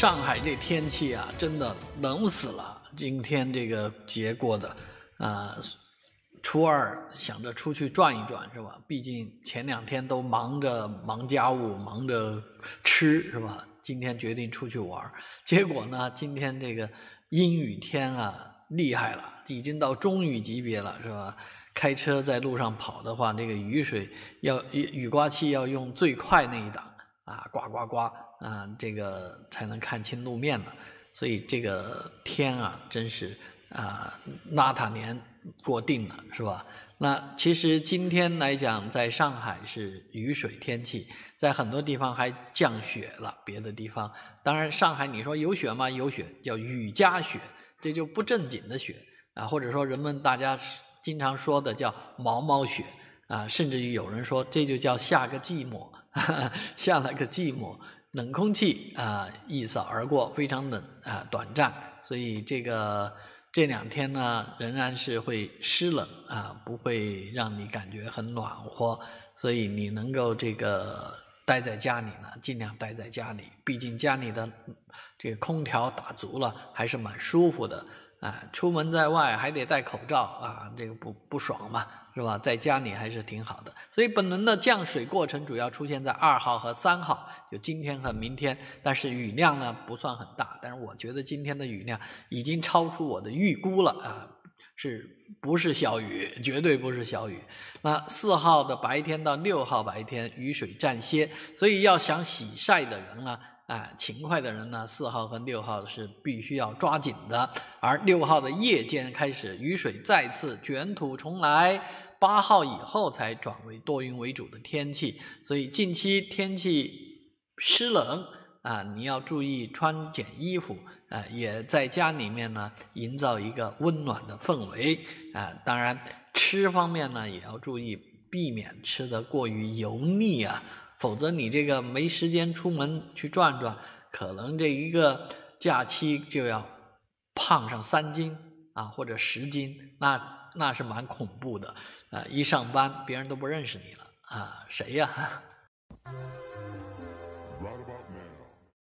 上海这天气啊，真的冷死了。今天这个节过的，初二想着出去转一转，是吧？毕竟前2天都忙家务，忙着吃，是吧？今天决定出去玩，结果呢，今天这个阴雨天啊，厉害了，已经到中雨级别了，是吧？开车在路上跑的话，这个雨刮器要用最快那一档啊，刮刮刮啊，这个才能看清路面了。所以这个天啊，真是邋遢年过定了，是吧？那其实今天来讲，在上海是雨水天气，在很多地方还降雪了，别的地方。当然，上海你说有雪吗？有雪，叫雨夹雪，这就不正经的雪啊，或者说大家经常说的叫毛毛雪啊，甚至于有人说这就叫下个寂寞，下了个寂寞，冷空气一扫而过，非常冷短暂，所以这2天呢，仍然是会湿冷不会让你感觉很暖和，所以你能够这个待在家里呢，尽量待在家里，毕竟家里的这个空调打足了，还是蛮舒服的出门在外还得戴口罩这个不爽嘛，是吧？在家里还是挺好的。所以本轮的降水过程主要出现在2号和3号，就今天和明天，但是雨量呢不算很大，但是我觉得今天的雨量已经超出我的预估了是不是小雨？绝对不是小雨。那4号的白天到6号白天雨水暂歇，所以要想洗晒的人呢勤快的人呢，4号和6号是必须要抓紧的。而6号的夜间开始雨水再次卷土重来，8号以后才转为多云为主的天气。所以近期天气湿冷你要注意穿减衣服也在家里面呢营造一个温暖的氛围当然吃方面呢也要注意避免吃得过于油腻否则你这个没时间出门去转转，可能这一个假期就要胖上3斤或者10斤，那是蛮恐怖的一上班别人都不认识你了谁呀